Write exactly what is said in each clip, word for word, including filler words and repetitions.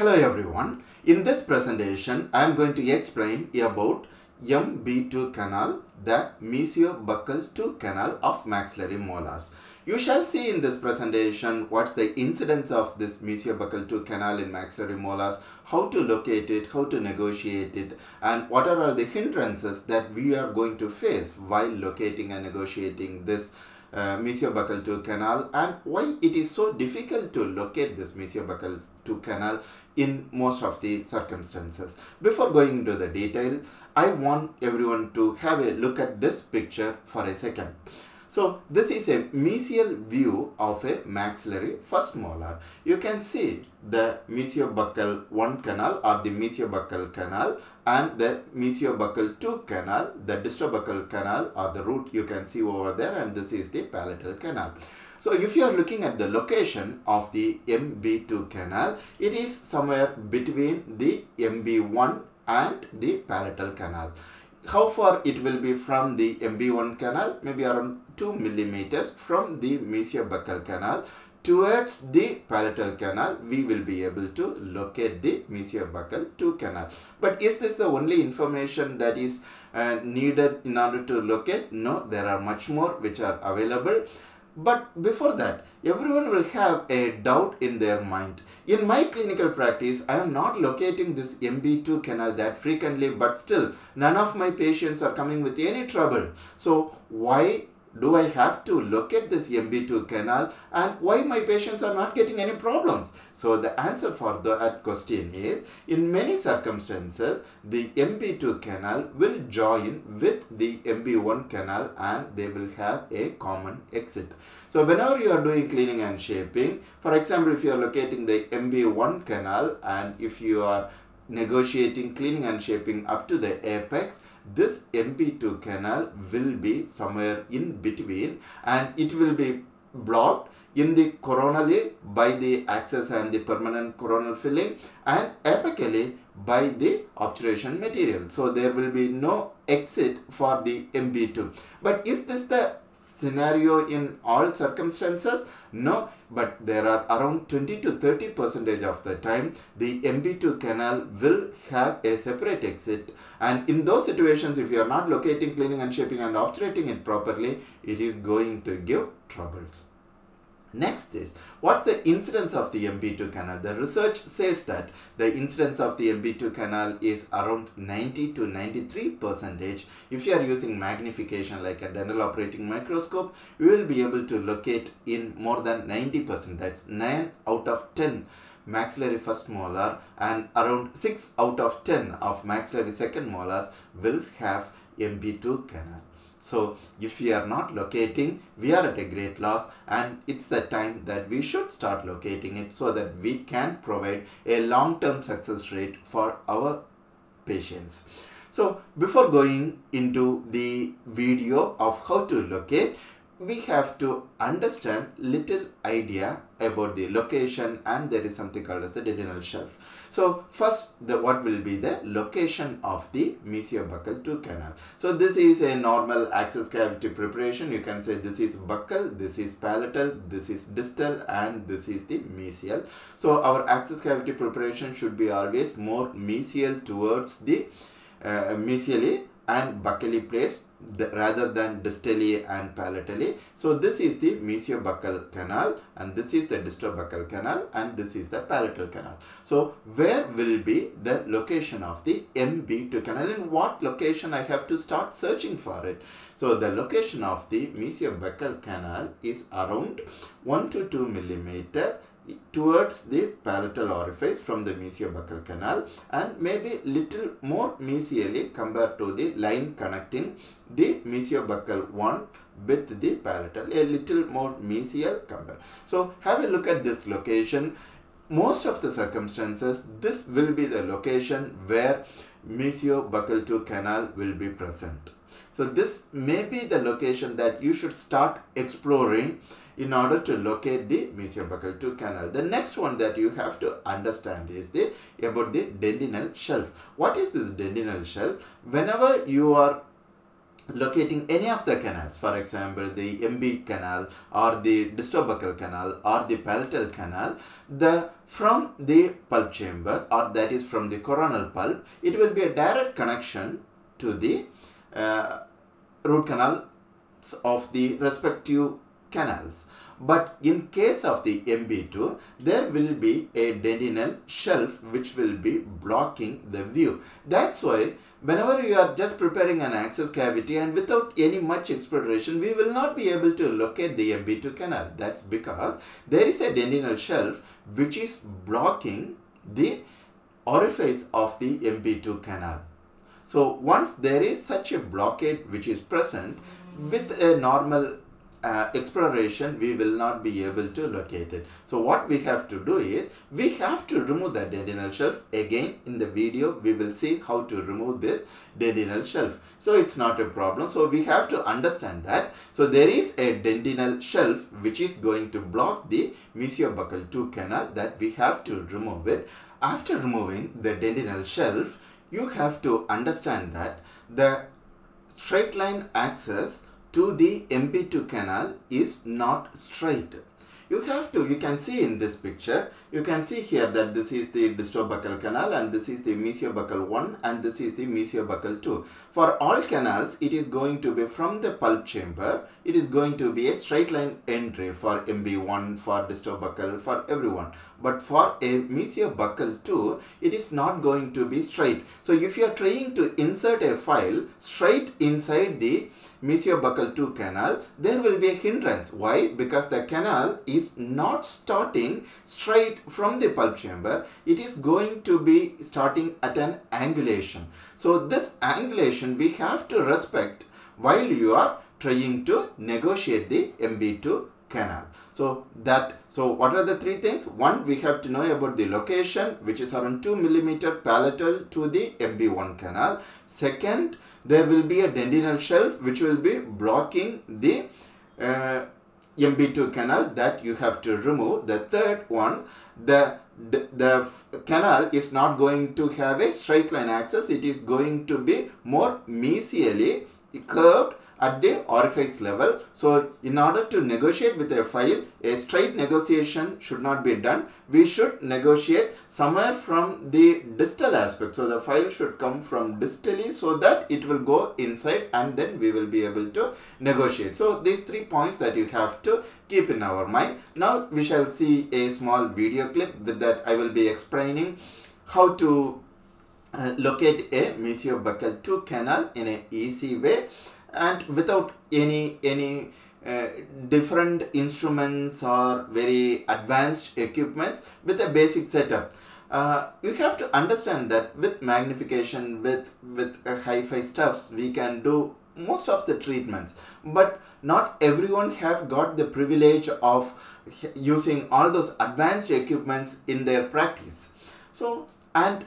Hello everyone. In this presentation, I am going to explain about M B two canal, the mesio-buccal two canal of maxillary molars. You shall see in this presentation what's the incidence of this mesio-buccal two canal in maxillary molars, how to locate it, how to negotiate it, and what are all the hindrances that we are going to face while locating and negotiating this uh, mesio-buccal two canal, and why it is so difficult to locate this mesio-buccal two canal in most of the circumstances. Before going into the detail, I want everyone to have a look at this picture for a second. So this is a mesial view of a maxillary first molar. You can see the mesio-buccal one canal or the mesio-buccal canal and the mesio-buccal two canal, the distobuccal canal or the root you can see over there, and this is the palatal canal. So if you are looking at the location of the M B two canal, it is somewhere between the M B one and the palatal canal. How far it will be from the M B one canal? Maybe around two millimeters from the mesio-buccal canal towards the palatal canal. We will be able to locate the mesio-buccal two canal. But is this the only information that is uh, needed in order to locate? No, there are much more which are available. But before that, everyone will have a doubt in their mind. In my clinical practice, I am not locating this M B two canal that frequently, but still none of my patients are coming with any trouble. So why do I have to locate this M B two canal, and why my patients are not getting any problems? So the answer for that question is, in many circumstances, the M B two canal will join with the M B one canal and they will have a common exit. So whenever you are doing cleaning and shaping, for example, if you are locating the M B one canal and if you are negotiating cleaning and shaping up to the apex, this M B two canal will be somewhere in between and it will be blocked in the coronally by the access and the permanent coronal filling, and apically by the obturation material. So there will be no exit for the M B two. But is this the scenario in all circumstances? No, but there are around twenty to thirty percentage of the time the M B two canal will have a separate exit, and in those situations, if you are not locating, cleaning and shaping and obturating it properly, it is going to give troubles. Next is, what's the incidence of the M B two canal? The research says that the incidence of the M B two canal is around ninety to ninety-three percentage. If you are using magnification like a dental operating microscope, you will be able to locate in more than ninety percent. That's nine out of ten maxillary first molar, and around six out of ten of maxillary second molars will have M B two canal. So if we are not locating, we are at a great loss, and it's the time that we should start locating it so that we can provide a long-term success rate for our patients. So before going into the video of how to locate, we have to understand little idea about the location, and there is something called as the dentinal shelf. So first, the what will be the location of the mesio-buccal two canal. So this is a normal access cavity preparation. You can say this is buccal, this is palatal, this is distal, and this is the mesial. So our access cavity preparation should be always more mesial towards the uh, mesially and buccally placed, The, rather than distally and palatally. So this is the mesio-buccal canal, and this is the distobuccal canal, and this is the palatal canal. So where will be the location of the M B two canal? In what location I have to start searching for it? So the location of the mesio-buccal canal is around one to two millimeter towards the palatal orifice from the mesio-buccal canal, and maybe little more mesially compared to the line connecting the mesio-buccal one with the palatal, a little more mesial compared. So have a look at this location. Most of the circumstances, this will be the location where mesio-buccal two canal will be present. So this may be the location that you should start exploring in order to locate the mesio-buccal two canal. The next one that you have to understand is the about the dentinal shelf. What is this dentinal shelf? Whenever you are locating any of the canals, for example the M B canal or the distobuccal canal or the palatal canal, the from the pulp chamber, or that is from the coronal pulp, it will be a direct connection to the uh, root canals of the respective canals. But in case of the M B two, there will be a dentinal shelf which will be blocking the view. That's why whenever you are just preparing an access cavity and without any much exploration, we will not be able to locate the M B two canal. That's because there is a dentinal shelf which is blocking the orifice of the M B two canal. So once there is such a blockade which is present, with a normal uh, exploration, we will not be able to locate it. So what we have to do is, we have to remove that dentinal shelf. Again, in the video, we will see how to remove this dentinal shelf. So it's not a problem. So we have to understand that. So there is a dentinal shelf which is going to block the mesiobuccal two canal, that we have to remove it. After removing the dentinal shelf, you have to understand that the straight line access to the M B two canal is not straight. You have to, you can see in this picture, you can see here that this is the distobuccal canal and this is the mesiobuccal one and this is the mesiobuccal two. For all canals, it is going to be from the pulp chamber, it is going to be a straight line entry for M B one, for distobuccal, for everyone. But for a mesiobuccal two, it is not going to be straight. So if you are trying to insert a file straight inside the mesiobuccal two canal, there will be a hindrance. Why? Because the canal is not starting straight from the pulp chamber. It is going to be starting at an angulation. So this angulation we have to respect while you are trying to negotiate the M B two canal. So that, so what are the three things? One, we have to know about the location, which is around two millimeter palatal to the M B one canal. Second, there will be a dentinal shelf which will be blocking the uh, M B two canal, that you have to remove. The third one, the, the, the canal is not going to have a straight line access. It is going to be more mesially curved at the orifice level. So in order to negotiate with a file, a straight negotiation should not be done. We should negotiate somewhere from the distal aspect. So the file should come from distally so that it will go inside and then we will be able to negotiate. So these three points that you have to keep in our mind. Now we shall see a small video clip. With that, I will be explaining how to uh, locate a mesiobuccal two canal in an easy way, and without any any uh, different instruments or very advanced equipments, with a basic setup. Uh, you have to understand that with magnification, with with uh, hi-fi stuffs, we can do most of the treatments, but not everyone have got the privilege of using all those advanced equipments in their practice. So, and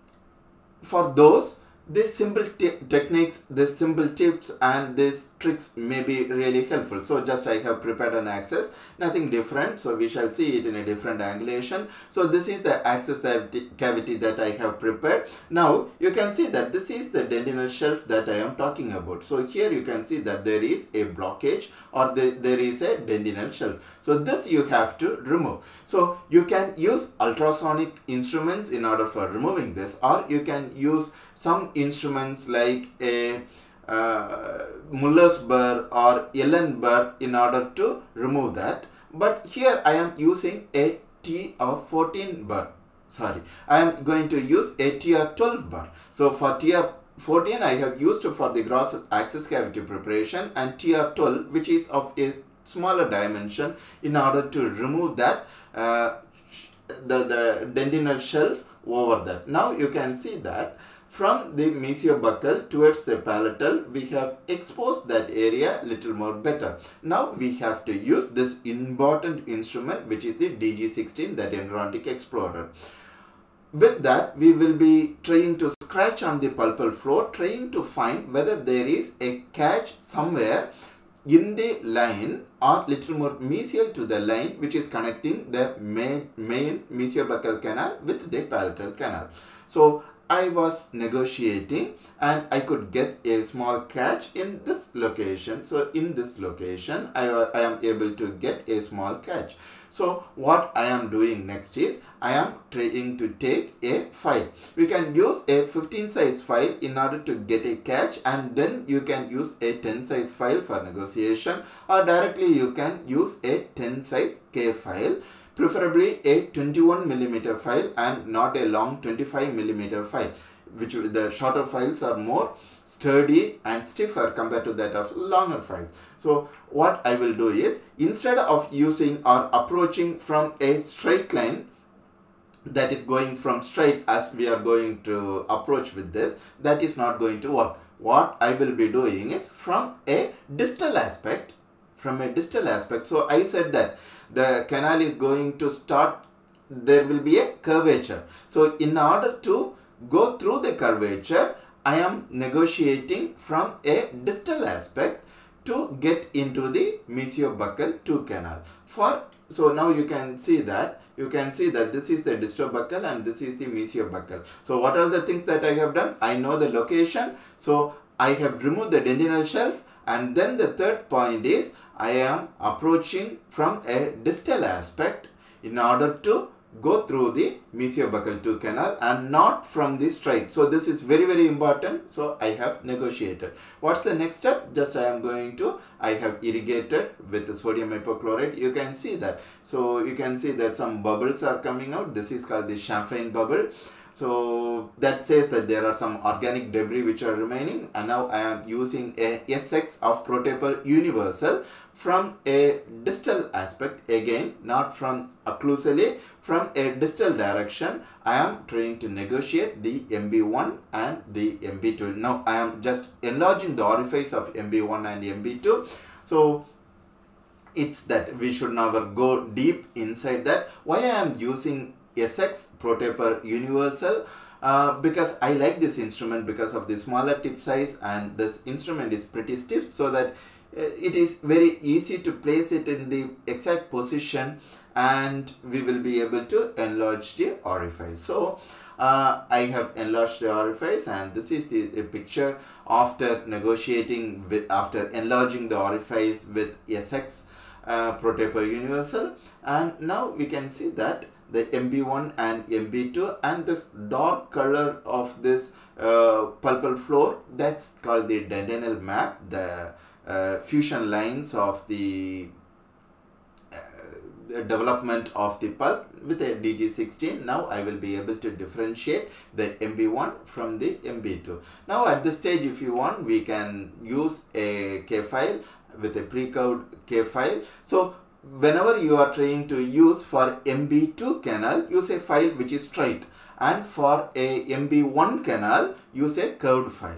for those, these simple techniques, these simple tips and these tricks may be really helpful. So just I have prepared an access, nothing different. So we shall see it in a different angulation. So this is the access cavity that I have prepared. Now you can see that this is the dentinal shelf that I am talking about. So here you can see that there is a blockage or the, there is a dentinal shelf. So this you have to remove. So you can use ultrasonic instruments in order for removing this, or you can use some instruments like a uh, Muller's burr or Allen burr in order to remove that. But here I am using a T R fourteen burr. Sorry, I am going to use a T R twelve burr. So for T R fourteen I have used for the gross access cavity preparation, and T R twelve, which is of a smaller dimension, in order to remove that uh, the, the dentinal shelf over that. Now you can see that from the mesiobuccal towards the palatal, we have exposed that area little more better. Now we have to use this important instrument, which is the D G sixteen, that Endodontic Explorer. With that, we will be trying to scratch on the pulpal floor, trying to find whether there is a catch somewhere in the line or little more mesial to the line which is connecting the main, main mesiobuccal canal with the palatal canal. So I was negotiating and I could get a small catch in this location. So in this location, I, I am able to get a small catch. So what I am doing next is I am trying to take a file. We can use a fifteen size file in order to get a catch, and then you can use a ten size file for negotiation, or directly you can use a ten size K file. Preferably a twenty-one millimeter file and not a long twenty-five millimeter file, which the shorter files are more sturdy and stiffer compared to that of longer files. So what I will do is, instead of using or approaching from a straight line, that is going from straight as we are going to approach with this, that is not going to work. What I will be doing is from a distal aspect, from a distal aspect. So I said that the canal is going to start, there will be a curvature. So in order to go through the curvature, I am negotiating from a distal aspect to get into the mesio-buccal two canal. For so now you can see that you can see that this is the distobuccal and this is the mesio-buccal. So what are the things that I have done? I know the location, so I have removed the dentinal shelf, and then the third point is I am approaching from a distal aspect in order to go through the mesio-buccal two canal and not from the straight. So this is very very important. So I have negotiated. What's the next step? Just I am going to, I have irrigated with the sodium hypochlorite. You can see that. So you can see that some bubbles are coming out. This is called the champagne bubble. So that says that there are some organic debris which are remaining, and now I am using a S X of ProTaper Universal from a distal aspect, again not from occlusally, from a distal direction. I am trying to negotiate the M B one and the M B two. Now I am just enlarging the orifice of M B one and M B two. So it's that we should never go deep inside that. Why I am using S X ProTaper Universal? Uh, because I like this instrument because of the smaller tip size, and this instrument is pretty stiff, so that uh, it is very easy to place it in the exact position, and we will be able to enlarge the orifice. So uh, I have enlarged the orifice, and this is the picture after negotiating with, after enlarging the orifice with S X uh, ProTaper Universal. And now we can see that the M B one and M B two, and this dark color of this uh, pulpal floor, that's called the dentinal map, the uh, fusion lines of the uh, development of the pulp with a D G sixteen. Now I will be able to differentiate the M B one from the M B two. Now at this stage, if you want, we can use a K file with a pre-curved K file. So whenever you are trying to use for M B two canal, use a file which is straight, and for a M B one canal, use a curved file.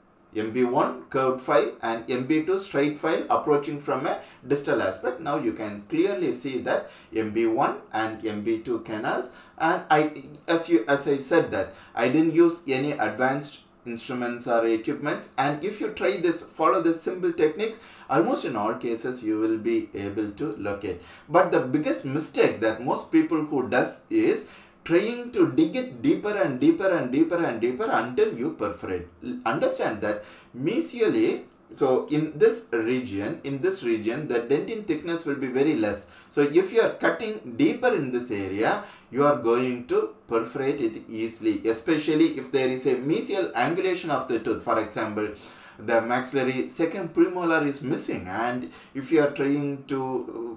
M B one curved file and M B two straight file approaching from a distal aspect. Now you can clearly see that M B one and M B two canals, and I as you as I said that I didn't use any advanced instruments or equipments, and if you try this, follow this simple techniques, almost in all cases you will be able to locate. But the biggest mistake that most people who does is trying to dig it deeper and deeper and deeper and deeper until you perforate. Understand that mesially, so in this region, in this region, the dentin thickness will be very less. So if you are cutting deeper in this area, you are going to perforate it easily, especially if there is a mesial angulation of the tooth. For example, the maxillary second premolar is missing, and if you are trying to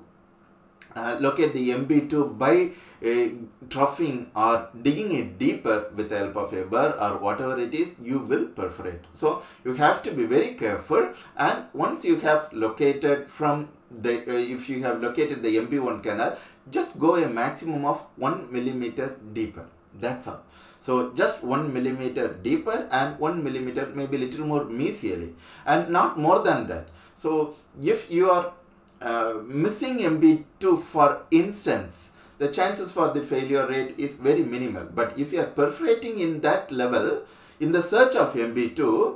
uh, locate the M B two by uh, troughing or digging it deeper with the help of a burr or whatever it is, you will perforate. So you have to be very careful, and once you have located from the uh, if you have located the M B one canal, just go a maximum of one millimeter deeper. That's all. So just one millimeter deeper and one millimeter, maybe little more mesially, and not more than that. So if you are uh, missing M B two, for instance, the chances for the failure rate is very minimal. But if you are perforating in that level, in the search of M B two,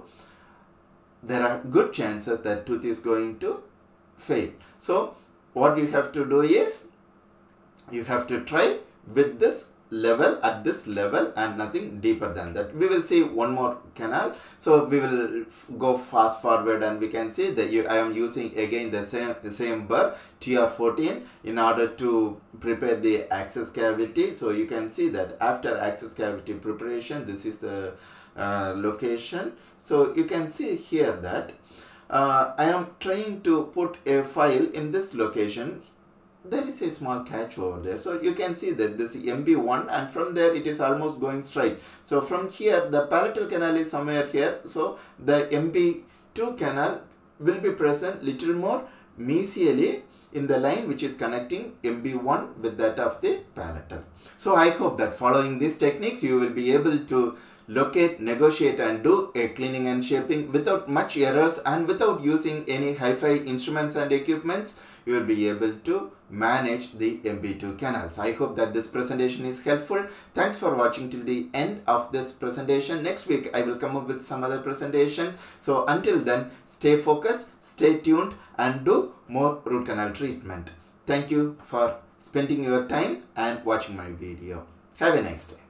there are good chances that tooth is going to fail. So what you have to do is, you have to try with this level at this level and nothing deeper than that. We will see one more canal. So we will go fast forward and we can see that you, I am using again the same the same burr T R fourteen in order to prepare the access cavity. So you can see that after access cavity preparation, this is the uh, location. So you can see here that uh, I am trying to put a file in this location. There is a small catch over there. So you can see that this is M B one, and from there it is almost going straight. So from here the palatal canal is somewhere here. So the M B two canal will be present little more mesially in the line which is connecting M B one with that of the palatal. So I hope that following these techniques you will be able to locate, negotiate and do a cleaning and shaping without much errors and without using any hi-fi instruments and equipments. You will be able to manage the M B two canals. I hope that this presentation is helpful. Thanks for watching till the end of this presentation. Next week I will come up with some other presentation. So until then, stay focused, stay tuned and do more root canal treatment. Thank you for spending your time and watching my video. Have a nice day.